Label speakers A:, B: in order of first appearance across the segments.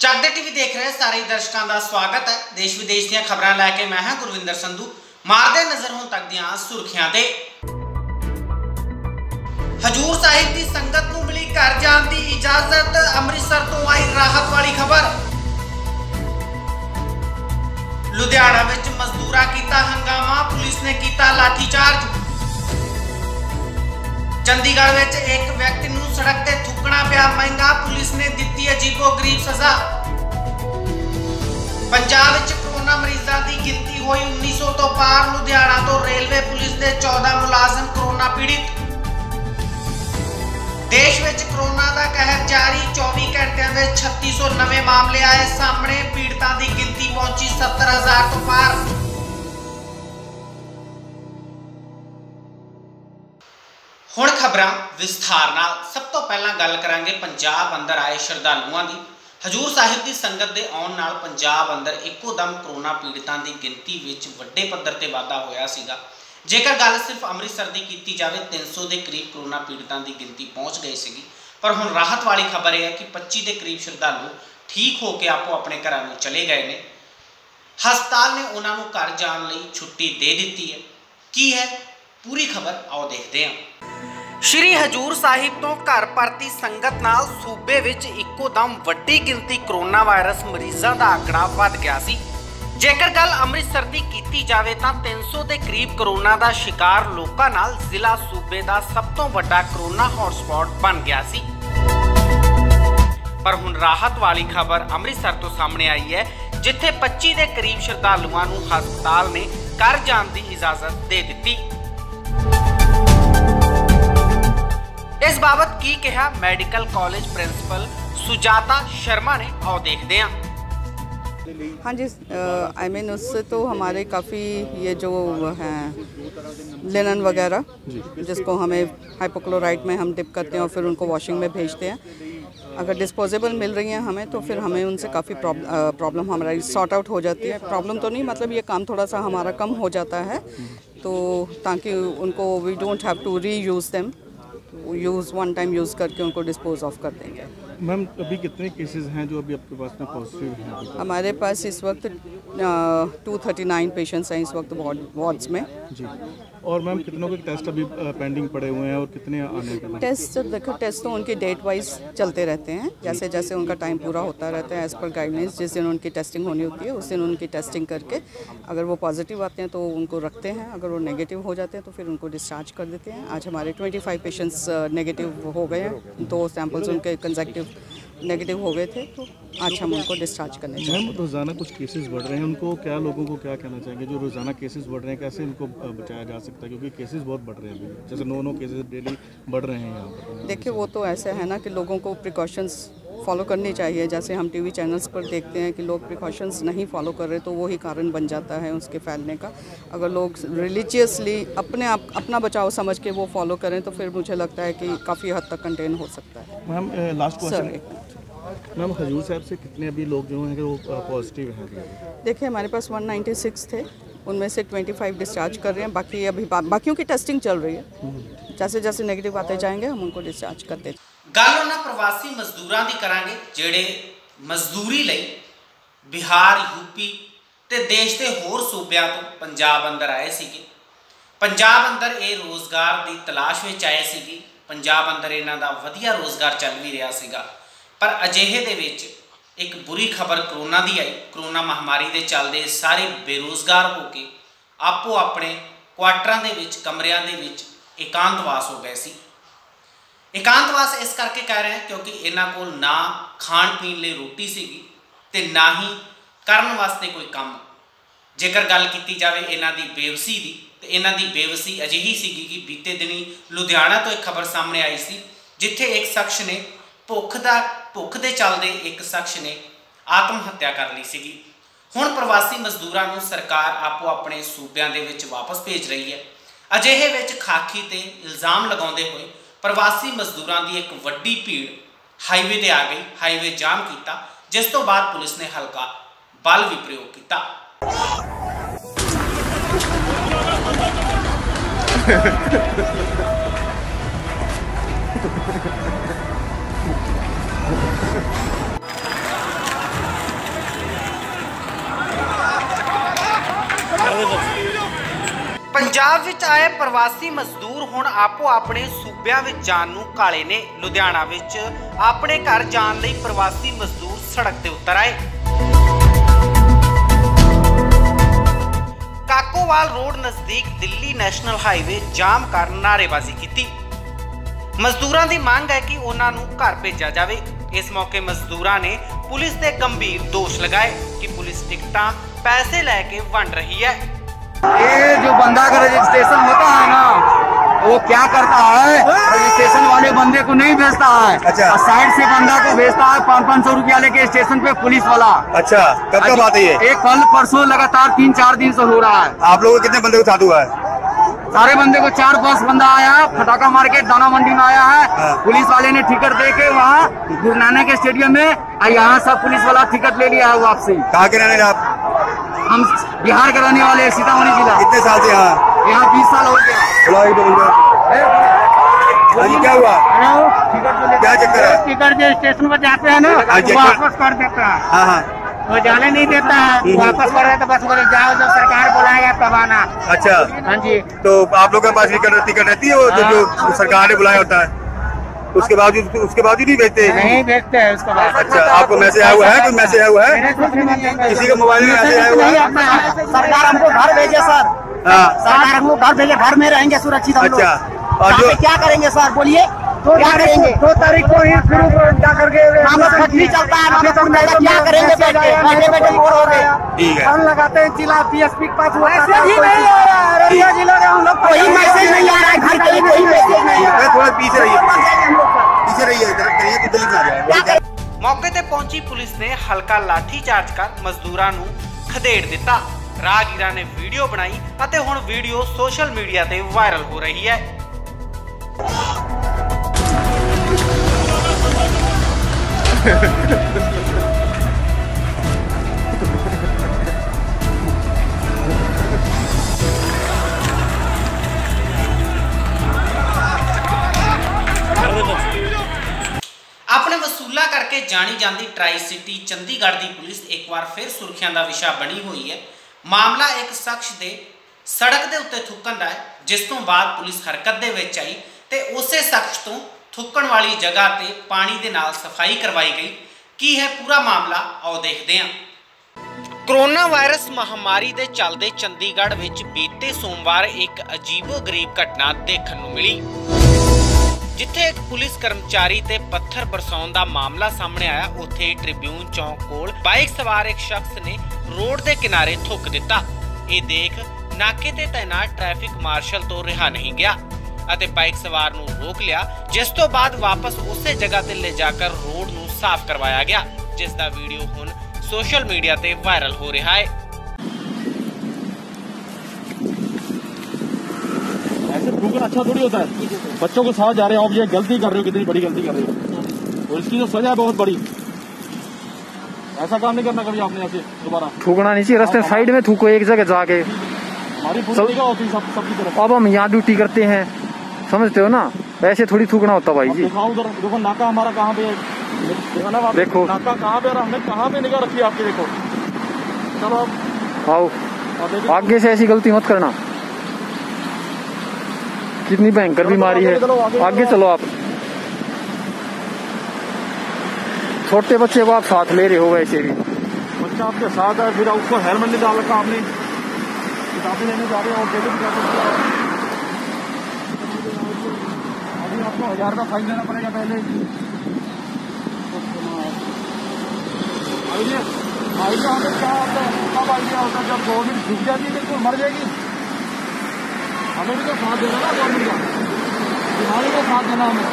A: जगदे TV देख रहे सारे दर्शकों का स्वागत है। देश विदेश दी खबरां लैके मैं हां गुरविंदर संधू। मारदे नजर हुण तक दी सुर्खियां ते। हजूर साहिब की संगत नूं मिली घर जाण दी इजाजत, अमृतसर तो आई राहत वाली खबर। लुधियाना विच मजदूरां कीता हंगामा, पुलिस ने कीता लाठीचार्ज। चंडीगढ़ विच एक व्यक्ति नूं सड़क ते थुकना पिया महंगा, पुलिस ने दित्ती अजीबो-गरीब सजा। पंजाब विच कोरोना मरीजां दी गिनती होई 1900 तो पार, लुधियाना तो रेलवे पुलिस दे 14 मुलाजम कोरोना पीड़ित। देश विच कोरोना दा कहर जारी, 24 घंटिਆਂ ਦੇ 3600 नवे मामले आए सामने, पीड़ितां दी गिनती पहुंची 70,000 तो पार। हुण खबरां विस्तार नाल। सब तो पहला गल करांगे पंजाब अंदर आए श्रद्धालुओं की। हजूर साहिब की संगत के आउण नाल पंजाब अंदर इकोदम कोरोना पीड़ितां की गिनती विच वड्डे पद्धर ते वाधा होया सीगा। जेकर गल सिर्फ अमृतसर की कीती जाए 300 के करीब कोरोना पीड़ितां की गिनती पहुँच गई सी, पर हुण राहत वाली खबर यह है कि 25 के करीब श्रद्धालु ठीक होकर आपो अपने घरों में चले गए ने। हस्पताल ने उन्होंने घर जाने लई छुट्टी दे दी है। की है पूरी खबर, आओ देखते हैं। श्री हजूर साहिब तो घर परती संगत नाल सूबे विच इकोदम वड्डी गिनती कोरोना वायरस मरीजों का आंकड़ा वध गया सी। जेकर गल अमृतसर की कीती जावे तां 300 के करीब कोरोना का शिकार लोकां नाल जिला सूबे का सब तो वड्डा कोरोना हॉटस्पॉट बन गया सी। पर हुण राहत वाली खबर अमृतसर तो सामने आई है, जिथे 25 के करीब श्रद्धालुओं नूं हस्पताल ने घर जाण की इजाजत दे दी। इस बाबत की कहा medical college principal Sujata Sharma ने, आओ देखते हैं।
B: हाँ जी, आई मीन उससे तो हमारे काफ़ी ये जो हैं लिनन वगैरह जिसको हमें हाइपोक्लोराइड में हम डिप करते हैं और फिर उनको वॉशिंग में भेजते हैं, अगर डिस्पोजेबल मिल रही हैं हमें तो फिर हमें उनसे काफ़ी प्रॉब्लम हमारी सॉर्ट आउट हो जाती है। प्रॉब्लम तो नहीं, मतलब ये काम थोड़ा सा हमारा कम हो जाता है, तो ताकि उनको we don't have to reuse them, use one time use करके उनको डिस्पोज ऑफ कर देंगे।
C: मैम अभी कितने केसेस हैं जो अभी आपके पास में पॉजिटिव हैं?
B: हमारे पास इस वक्त 239 पेशेंट्स हैं इस वक्त वार्ड्स में
C: जी। और मैम कितनों के टेस्ट अभी पेंडिंग पड़े हुए हैं और कितने आने के?
B: टेस्ट देखो, टेस्ट तो उनके डेट वाइज चलते रहते हैं, जैसे जैसे उनका टाइम पूरा होता रहता है एज़ पर गाइडलाइंस। जिस दिन उनकी टेस्टिंग होनी होती है उस दिन उनकी टेस्टिंग करके अगर वो पॉजिटिव आते हैं तो उनको रखते हैं, अगर वो नेगेटिव हो जाते हैं तो फिर उनको डिस्चार्ज कर देते हैं। आज हमारे 25 पेशेंट्स नेगेटिव हो गए हैं, 2 सैंपल्स उनके कंसेक्टिव नेगेटिव हो गए थे, तो आज हम उनको डिस्चार्ज करने चाहिए।
C: मैम रोज़ाना कुछ केसेस बढ़ रहे हैं, उनको क्या लोगों को क्या कहना चाहेंगे जो रोज़ाना केसेस बढ़ रहे हैं, कैसे इनको बचाया जा सकता है, क्योंकि केसेस बहुत बढ़ रहे हैं अभी, जैसे 9 केसेस डेली बढ़ रहे हैं यहाँ पर? देखिए
B: वो तो ऐसा है ना कि लोगों को प्रिकॉशंस फॉलो करनी चाहिए। जैसे हम टीवी चैनल्स पर देखते हैं कि लोग प्रिकॉशंस नहीं फॉलो कर रहे, तो वही कारण बन जाता है उसके फैलने का। अगर लोग रिलीजियसली अपना बचाव समझ के वो फॉलो करें तो फिर मुझे लगता है कि काफ़ी हद तक कंटेन हो सकता है।
C: मैम लास्ट क्वेश्चन, मैम हजूर साहब से कितने अभी लोग जो हैं वो पॉजिटिव हैं?
B: देखिए हमारे पास 196 थे, उनमें से 25 डिस्चार्ज कर रहे हैं, बाकी अभी बाकियों की टेस्टिंग चल रही है। जैसे जैसे नेगेटिव आते जाएंगे हम उनको डिस्चार्ज करते।
A: गल उन्हां प्रवासी मजदूरां दी करांगे जिहड़े मजदूरी लई बिहार, यूपी ते देश के होर सूबियां तो पंजाब अंदर आए सीगे। पंजाब अंदर ये रोज़गार की तलाश में आए सीगे। पंजाब अंदर इन्हां दा वधिया रोज़गार चल भी रहा सीगा, पर अजिहे दे विच एक बुरी खबर कोरोना की आई। कोरोना महामारी के चलते सारे बेरोज़गार होके आपो अपने क्वार्टरां दे विच, कमरियां दे विच एकांतवास हो गए सी। एकांतवास इस करके कह रहे हैं क्योंकि इन्हां कोल ना खाण पीण लई रोटी सीगी ते ना ही करन वास्ते कोई काम। जेकर गल की जाए इन्हां दी बेवसी दी, तो इन्हां दी बेवसी अजिही सीगी कि बीते दिनी लुधियाना तो एक खबर सामने आई सी, जिथे एक शख्स ने भुख दे चलते एक शख्स ने आत्म हत्या कर ली सीगी। हुण प्रवासी मजदूरां नूं सरकार आपो अपने सूबियां दे विच वापस भेज रही है। अजिहे विच खाकी ते इल्ज़ाम लगाउंदे होए प्रवासी मजदूरां की एक वड्डी भीड़ हाईवे ते आ गई, हाईवे जाम किया, जिस तो बाद पुलिस ने हल्का बल भी प्रयोग किया। पंजाब विच आए प्रवासी मजदूर हुण आपो अपने सूबियां विच जाण नूं काले ने। लुधियाना विच अपने घर जाण लई प्रवासी मजदूर सड़क ते उतर आए। काकोवाल रोड नज़दीक दिल्ली नैशनल हाईवे जाम कर नारेबाजी की। मजदूरां दी मांग है कि उन्हां नूं घर भेजा जाए। इस मौके मजदूरां ने पुलिस ते गंभीर दोष लगाए कि पुलिस टिकटां पैसे लैके वंड रही है।
D: ये जो बंदा का रजिस्ट्रेशन होता है ना, वो क्या करता है, रजिस्ट्रेशन वाले बंदे को नहीं भेजता है। अच्छा। साइड से बंदा को भेजता है 500-500 रुपया लेके स्टेशन पे पुलिस वाला। अच्छा, कब कब आती है? एक कल परसों लगातार 3-4 दिन से हो रहा है। आप लोगों को कितने बंदे को साथ हुआ है? सारे बंदे को 4-5 बंदा आया है। फटाका मार्केट दाना मंडी में आया है। हाँ। पुलिस वाले ने टिकट दे के वहाँ गुरु नानक स्टेडियम में, यहाँ सब पुलिस वाला टिकट ले लिया है वापसी। कहाँ के रहने आप? हम बिहार के रहने वाले, सीतामढ़ी जिला। कितने साल से यहाँ 20 साल हो गया। क्या हुआ? क्या चक्कर है? टिकट जो स्टेशन पर जाते हैं ना, वापस कर देता है। हाँ, वो जाने नहीं देता है, वापस कर देता। बस बोले जाओ, जब सरकार बुलाएगा तब आना। अच्छा, हाँ जी। तो आप लोगों के पास टिकट रहती है वो जो सरकार ने बुलाया होता है? उसके बावजूद नहीं भेजते? नहीं भेजते हैं उसके बाद। अच्छा, आपको मैसेज आया हुआ है? कोई मैसेज आया हुआ है? किसी के मोबाइल में मैसेज आया हुआ है? सरकार हमको घर भेजे सर। हाँ, सरकार हमको घर भेजे, घर में रहेंगे सुरक्षित। अच्छा, और जो क्या करेंगे सर बोलिए? क्या करेंगे? 2 तारीख को ही फिर जाकर के चलता है। क्या करेंगे? बैठे बैठे बोर हो गए। ठीक है, फोन लगाते हैं जिला PSP के पास। हम लोग कोई मैसेज नहीं आ रहा है, घर के लिए कोई मैसेज नहीं आ रहा है। थोड़ा पीछे रहिए, पीछे रहिए।
A: मौके ते पहुंची पुलिस ने हल्का लाठी चार्ज कर मजदूरां नूं खदेड़ दिता। राहगीरां ने वीडियो बनाई अते हुण वीडियो सोशल मीडिया ते वायरल हो रही है। अपने वसूला करके जानी जाती ट्राई सिटी चंडीगढ़ की पुलिस एक बार फिर सुर्खियां का विषय बनी हुई है। मामला एक शख्स के सड़क के उत्ते थुकन का है, जिस तो बाद पुलिस हरकत दे विच आई ते उसे शख्स तो थुकन वाली जगह ते पानी दे नाल सफाई करवाई गई। की है पूरा मामला, आओ देखते हैं। कोरोना वायरस महामारी के चलते चंडीगढ़ विच बीते सोमवार एक अजीबो-गरीब घटना देखने को मिली, जिथे एक पुलिस कर्मचारी ते पत्थर बरसाउण दा मामला सामने आया। उत्थे ट्रिब्यून चौक कोल बाइक सवार एक शख्स ने रोड के किनारे थुक दिता। ये देख नाके ते तैनात ट्रैफिक मार्शल तो रिहा नहीं गया अते बाइक सवार नूं रोक लिया, जिस तो बाद वापस उसे जगह ते ले जाकर रोड नूं साफ करवाया गया, जिसका वीडियो हुण सोशल मीडिया ते वायरल हो रहा है।
C: ऐसे थूकना अच्छा थोड़ी होता है। बच्चों के साथ जा रहे हो, आप ये गलती कर रहे हो, कितनी बड़ी गलती कर रहे हो, और इसकी तो सजा है बहुत बड़ी। ऐसा काम नहीं करना कभी आपने। ऐसे दोबारा
E: थूकना नहीं चाहिए, रास्ते साइड में थूको एक जगह जाके।
C: हमारी पूरी जगह होती है सबकी तरफ।
E: अब हम यहाँ ड्यूटी करते हैं, समझते हो ना, ऐसे थोड़ी थूकना होता भाई जी।
C: उधर देखो नाका हमारा कहाँ पे है, देखो नाका कहाँ पे, हमने कहाँ पे निगाह रखी है आपकी। देखो चलो आओ,
E: आगे से ऐसी गलती मत करना। कितनी भयंकर बीमारी है, आगे चलो आप। छोटे बच्चे को आप साथ ले रहे हो, वैसे भी
C: बच्चा आपके साथ है, फिर उसको हेलमेट नहीं डाल रखा आपने, किताबें लेने जा रहे हो और डेली क्या करते हो। अभी आपको 1000 का फाइन देना पड़ेगा पहले। आइडिया हमें क्या होता है, कब आइडिया होता है? जब गवर्नमेंट झुक जाती है बिल्कुल मर जाएगी। हमें भी तो साथ देना ना गवर्नमेंट का, बीमारी का साथ देना हमें।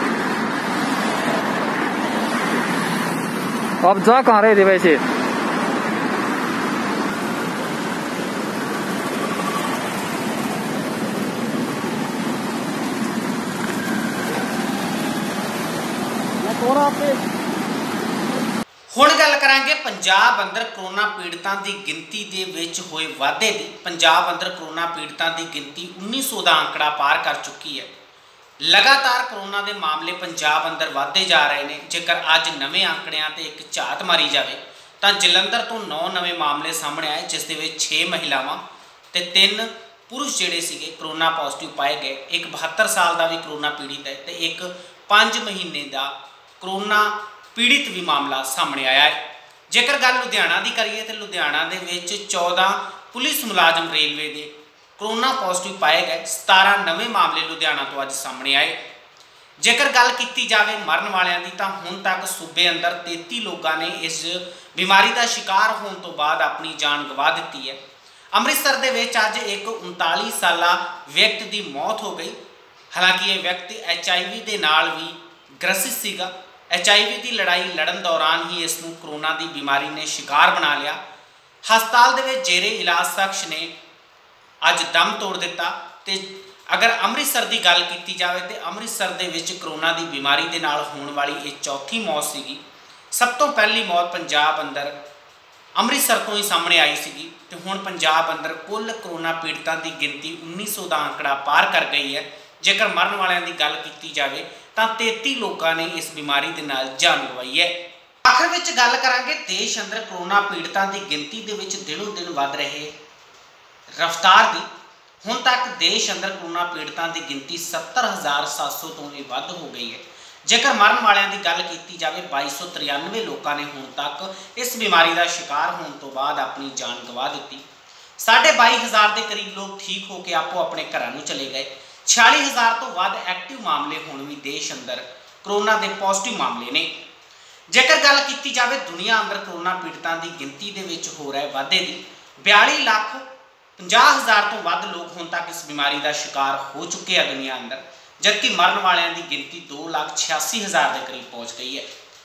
E: आप जा कहाँ रहे थे वैसे?
A: हुण गल करांगे पंजाब अंदर कोरोना पीड़ितां दी गिनती दे विच होए वाधे दी। पंजाब अंदर कोरोना पीड़ितां दी गिनती 1900 दा आंकड़ा पार कर चुकी है। लगातार कोरोना के मामले पंजाब अंदर वाधे जा रहे हैं। जेकर अज नवे आंकड़ियां ते एक झात मारी जाए तो जलंधर तो 9 नवे मामले सामने आए, जिस दे विच 6 महिलावां ते 3 पुरुष ਜਿਹੜੇ ਸੀਗੇ ਕਰੋਨਾ ਪੋਜ਼ਿਟਿਵ ਪਾਏ ਗਏ। ਇੱਕ 72 ਸਾਲ ਦਾ ਵੀ ਕਰੋਨਾ ਪੀੜਿਤ ਹੈ ਤੇ ਇੱਕ 5 ਮਹੀਨੇ ਦਾ ਕਰੋਨਾ ਪੀੜਿਤ ਵੀ ਮਾਮਲਾ ਸਾਹਮਣੇ ਆਇਆ ਹੈ। ਜੇਕਰ ਗੱਲ ਲੁਧਿਆਣਾ ਦੀ ਕਰੀਏ ਤਾਂ ਲੁਧਿਆਣਾ ਦੇ ਵਿੱਚ 14 ਪੁਲਿਸ ਮੁਲਾਜ਼ਮ ਰੇਲਵੇ ਦੇ ਕਰੋਨਾ ਪੋਜ਼ਿਟਿਵ ਪਾਏ ਗਏ। 17 ਨਵੇਂ ਮਾਮਲੇ ਲੁਧਿਆਣਾ ਤੋਂ ਅੱਜ ਸਾਹਮਣੇ ਆਏ। ਜੇਕਰ ਗੱਲ ਕੀਤੀ ਜਾਵੇ ਮਰਨ ਵਾਲਿਆਂ ਦੀ ਤਾਂ ਹੁਣ ਤੱਕ ਸੂਬੇ ਅੰਦਰ 33 ਲੋਕਾਂ ਨੇ ਇਸ ਬਿਮਾਰੀ ਦਾ ਸ਼ਿਕਾਰ ਹੋਣ ਤੋਂ ਬਾਅਦ ਆਪਣੀ ਜਾਨ ਗਵਾ ਦਿੱਤੀ ਹੈ। ਅੰਮ੍ਰਿਤਸਰ ਦੇ ਵਿੱਚ ਅੱਜ ਇੱਕ 39 ਸਾਲਾ ਵਿਅਕਤੀ ਦੀ ਮੌਤ ਹੋ ਗਈ। ਹਾਲਾਂਕਿ ਇਹ ਵਿਅਕਤੀ HIV ਦੇ ਨਾਲ ਵੀ ਗ੍ਰਸਿਤ ਸੀਗਾ। HIV ਦੀ ਲੜਾਈ ਲੜਨ ਦੌਰਾਨ ਹੀ ਇਸ ਨੂੰ ਕਰੋਨਾ ਦੀ ਬਿਮਾਰੀ ਨੇ ਸ਼ਿਕਾਰ ਬਣਾ ਲਿਆ। ਹਸਪਤਾਲ ਦੇ ਵਿੱਚ ਜੇਰੇ ਇਲਾਜ ਸ਼ਖਸ ਨੇ ਅੱਜ ਦਮ ਤੋੜ ਦਿੱਤਾ। ਤੇ ਅਗਰ ਅੰਮ੍ਰਿਤਸਰ ਦੀ ਗੱਲ ਕੀਤੀ ਜਾਵੇ ਤੇ ਅੰਮ੍ਰਿਤਸਰ ਦੇ ਵਿੱਚ ਕਰੋਨਾ ਦੀ ਬਿਮਾਰੀ ਦੇ ਨਾਲ ਹੋਣ ਵਾਲੀ ਇਹ ਚੌਥੀ ਮੌਤ ਸੀਗੀ। ਸਭ ਤੋਂ ਪਹਿਲੀ ਮੌਤ ਪੰਜਾਬ ਅੰਦਰ ਅੰਮ੍ਰਿਤਸਰ ਤੋਂ ਹੀ ਸਾਹਮਣੇ ਆਈ ਸੀਗੀ ਤੇ ਹੁਣ ਪੰਜਾਬ ਅੰਦਰ ਕੁੱਲ ਕਰੋਨਾ ਪੀੜਤਾਂ ਦੀ ਗਿਣਤੀ 1900 ਦਾ ਅੰਕੜਾ ਪਾਰ ਕਰ ਗਈ ਹੈ। ਜੇਕਰ ਮਰਨ ਵਾਲਿਆਂ ਦੀ ਗੱਲ ਕੀਤੀ ਜਾਵੇ ਤਾਂ 33 ਲੋਕਾਂ ਨੇ ਇਸ ਬਿਮਾਰੀ ਦੇ ਨਾਲ ਜਾਨ ਗਵਾਈ ਹੈ। ਆਖਰ ਵਿੱਚ ਗੱਲ ਕਰਾਂਗੇ ਦੇਸ਼ ਅੰਦਰ ਕਰੋਨਾ ਪੀੜਤਾਂ ਦੀ ਗਿਣਤੀ ਦੇ ਵਿੱਚ ਦਿਨੋਂ ਦਿਨ ਵੱਧ ਰਹੇ ਰਫ਼ਤਾਰ ਦੀ। ਹੁਣ ਤੱਕ ਦੇਸ਼ ਅੰਦਰ ਕਰੋਨਾ ਪੀੜਤਾਂ ਦੀ ਗਿਣਤੀ 70,700 ਤੋਂ ਵੀ ਵੱਧ ਹੋ ਗਈ ਹੈ। ਜੇਕਰ ਮਰਨ ਵਾਲਿਆਂ ਦੀ ਗੱਲ ਕੀਤੀ ਜਾਵੇ 2293 ਲੋਕਾਂ ਨੇ ਹੁਣ ਤੱਕ ਇਸ ਬਿਮਾਰੀ ਦਾ ਸ਼ਿਕਾਰ ਹੋਣ ਤੋਂ ਬਾਅਦ ਆਪਣੀ ਜਾਨ ਗਵਾ ਦਿੱਤੀ। 22,500 ਦੇ ਕਰੀਬ ਲੋਕ ਠੀਕ ਹੋ ਕੇ ਆਪੋ ਆਪਣੇ ਘਰਾਂ ਨੂੰ ਚਲੇ ਗਏ। 46,000 ਤੋਂ ਵੱਧ ਐਕਟਿਵ ਮਾਮਲੇ ਹੁਣ ਵੀ ਦੇਸ਼ ਅੰਦਰ ਕਰੋਨਾ ਦੇ ਪੋਜ਼ਿਟਿਵ ਮਾਮਲੇ ਨੇ। ਜੇਕਰ ਗੱਲ ਕੀਤੀ ਜਾਵੇ ਦੁਨੀਆ ਅੰਦਰ ਕਰੋਨਾ ਪੀੜਤਾਂ ਦੀ ਗਿਣਤੀ ਦੇ ਵਿੱਚ ਹੋ ਰਿਹਾ ਵਾਧੇ ਦੀ 42,50,000 ਤੋਂ ਵੱਧ ਲੋਕ ਹੁਣ ਤੱਕ ਇਸ ਬਿਮਾਰੀ ਦਾ ਸ਼ਿਕਾਰ ਹੋ ਚੁੱਕੇ ਆ ਦੁਨੀਆ ਅੰਦਰ, ਜਦਕਿ ਮਰਨ ਵਾਲਿਆਂ ਦੀ ਗਿਣਤੀ 2,86,000 ਦੇ ਕਰੀਬ ਪਹੁੰਚ ਗਈ ਹੈ।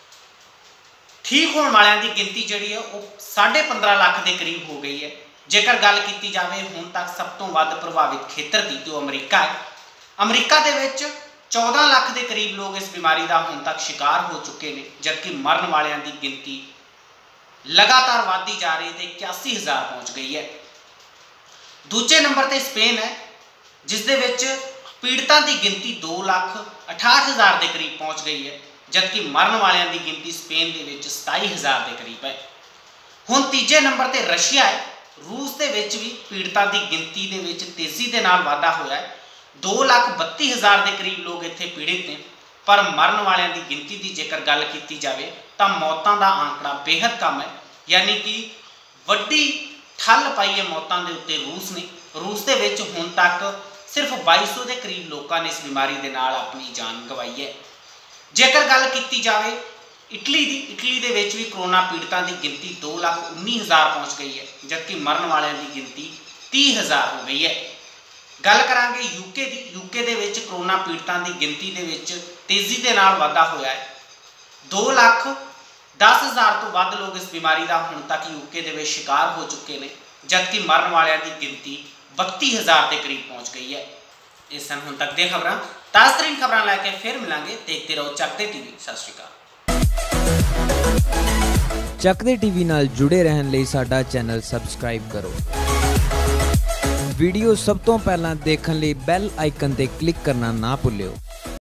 A: ਠੀਕ ਹੋਣ ਵਾਲਿਆਂ ਦੀ ਗਿਣਤੀ ਜਿਹੜੀ ਹੈ ਉਹ 15.5 ਲੱਖ ਦੇ ਕਰੀਬ ਹੋ ਗਈ ਹੈ। ਜੇਕਰ ਗੱਲ ਕੀਤੀ ਜਾਵੇ ਹੁਣ ਤੱਕ ਸਭ ਤੋਂ ਵੱਧ ਪ੍ਰਭਾਵਿਤ ਖੇਤਰ ਦੀ ਤੇ ਉਹ ਅਮਰੀਕਾ ਹੈ। ਅਮਰੀਕਾ ਦੇ ਵਿੱਚ 14 ਲੱਖ ਦੇ ਕਰੀਬ ਲੋਕ ਇਸ ਬਿਮਾਰੀ ਦਾ ਹੁਣ ਤੱਕ ਸ਼ਿਕਾਰ ਹੋ ਚੁੱਕੇ ਨੇ, ਜਦਕਿ ਮਰਨ ਵਾਲਿਆਂ ਦੀ ਗਿਣਤੀ ਲਗਾਤਾਰ ਵਧਦੀ ਜਾ ਰਹੀ ਤੇ 81,000 ਪਹੁੰਚ ਗਈ ਹੈ। ਦੂਜੇ ਨੰਬਰ ਤੇ ਸਪੇਨ ਹੈ, ਜਿਸ ਦੇ ਵਿੱਚ ਪੀੜਤਾਂ ਦੀ ਗਿਣਤੀ 2,68,000 ਦੇ ਕਰੀਬ ਪਹੁੰਚ ਗਈ ਹੈ, ਜਦਕਿ ਮਰਨ ਵਾਲਿਆਂ ਦੀ ਗਿਣਤੀ ਸਪੇਨ ਦੇ ਵਿੱਚ 27,000 ਦੇ ਕਰੀਬ ਹੈ। ਹੁਣ ਤੀਜੇ ਨੰਬਰ ਤੇ ਰਸ਼ੀਆ ਹੈ। रूस ਦੇ ਵਿੱਚ ਵੀ ਪੀੜਤਾਂ ਦੀ ਗਿਣਤੀ ਦੇ ਵਿੱਚ ਤੇਜ਼ੀ ਦੇ ਨਾਲ ਵਾਧਾ ਹੋਇਆ ਹੈ। 2,32,000 ਦੇ ਕਰੀਬ ਲੋਕ ਇੱਥੇ ਪੀੜਿਤ ਨੇ, ਪਰ ਮਰਨ ਵਾਲਿਆਂ ਦੀ ਗਿਣਤੀ ਦੀ ਜੇਕਰ ਗੱਲ ਕੀਤੀ ਜਾਵੇ ਤਾਂ ਮੌਤਾਂ ਦਾ ਅੰਕੜਾ ਬੇहद ਕਮ ਹੈ। ਯਾਨੀ ਕਿ ਵੱਡੀ ਠੱਲ ਪਾਈ ਹੈ ਮੌਤਾਂ ਦੇ ਉੱਤੇ ਰੂਸ ਨੇ। ਰੂਸ ਦੇ ਵਿੱਚ ਹੁਣ ਤੱਕ ਸਿਰਫ 2200 ਦੇ ਕਰੀਬ ਲੋਕਾਂ ਨੇ ਇਸ ਬਿਮਾਰੀ ਦੇ ਨਾਲ ਆਪਣੀ ਜਾਨ ਗਵਾਈ ਹੈ। ਜੇਕਰ ਗੱਲ ਕੀਤੀ ਜਾਵੇ ਇਟਲੀ ਦੀ, ਇਟਲੀ ਦੇ ਵਿੱਚ ਵੀ ਕਰੋਨਾ ਪੀੜਤਾਂ ਦੀ ਗਿਣਤੀ 2,19,000 ਪਹੁੰਚ ਗਈ ਹੈ, ਜਦਕਿ ਮਰਨ ਵਾਲਿਆਂ ਦੀ ਗਿਣਤੀ 30,000 ਹੋ ਗਈ ਹੈ। ਗੱਲ ਕਰਾਂਗੇ ਯੂਕੇ ਦੀ। ਯੂਕੇ ਦੇ ਵਿੱਚ ਕਰੋਨਾ ਪੀੜਤਾਂ ਦੀ ਗਿਣਤੀ ਦੇ ਵਿੱਚ ਤੇਜ਼ੀ ਦੇ ਨਾਲ ਵਾਧਾ ਹੋਇਆ ਹੈ। 2,10,000 ਤੋਂ ਵੱਧ ਲੋਕ ਇਸ ਬਿਮਾਰੀ ਦਾ ਹੁਣ ਤੱਕ ਯੂਕੇ ਦੇ ਵਿੱਚ ਸ਼ਿਕਾਰ ਹੋ ਚੁੱਕੇ ਨੇ, ਜਦਕਿ ਮਰਨ ਵਾਲਿਆਂ ਦੀ ਗਿਣਤੀ 32,000 ਦੇ ਕਰੀਬ ਪਹੁੰਚ ਗਈ ਹੈ। ਇਹ ਸਨ ਹੁਣ ਤੱਕ ਦੀਆਂ ਖਬਰਾਂ। ਤਾਜ਼ਾ ਖਬਰਾਂ ਲੈ ਕੇ ਫਿਰ ਮਿਲਾਂਗੇ। ਦੇਖਦੇ ਰਹੋ ਚੱਕਦੇ ਟੀਵੀ। ਸਤਿ ਸ਼੍ਰੀ ਅਕਾਲ।
F: ਚੱਕਦੇ ਟੀਵੀ ਨਾਲ ਜੁੜੇ ਰਹਿਣ ਲਈ ਸਾਡਾ ਚੈਨਲ ਸਬਸਕ੍ਰਾਈਬ ਕਰੋ। ਵੀਡੀਓ ਸਭ ਤੋਂ ਪਹਿਲਾਂ ਦੇਖਣ ਲਈ ਬੈਲ ਆਈਕਨ ਤੇ ਕਲਿੱਕ ਕਰਨਾ ਨਾ ਭੁੱਲਿਓ।